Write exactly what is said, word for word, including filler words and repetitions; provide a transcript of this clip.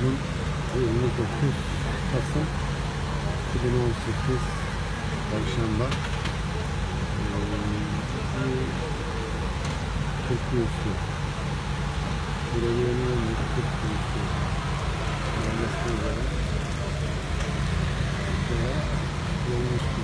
Bugün yirmi dokuz Kasım iki bin on sekiz Perşembe. Türk Kuyusu Belediyenin Türk Kuyusu Mahallesi'ne göre yolmuş